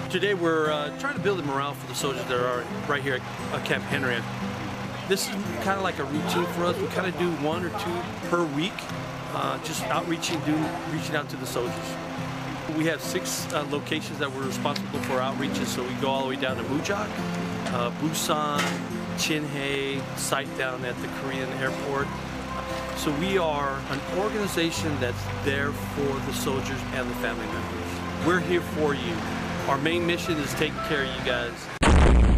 Today we're trying to build the morale for the soldiers that are right here at Camp Henry. This is kind of like a routine for us. We kind of do 1 or 2 per week, just outreaching, reaching out to the soldiers. We have 6 locations that we're responsible for outreaches, so we go all the way down to Mujak, Busan, Chinhae, site down at the Korean airport. So we are an organization that's there for the soldiers and the family members. We're here for you. Our main mission is taking care of you guys.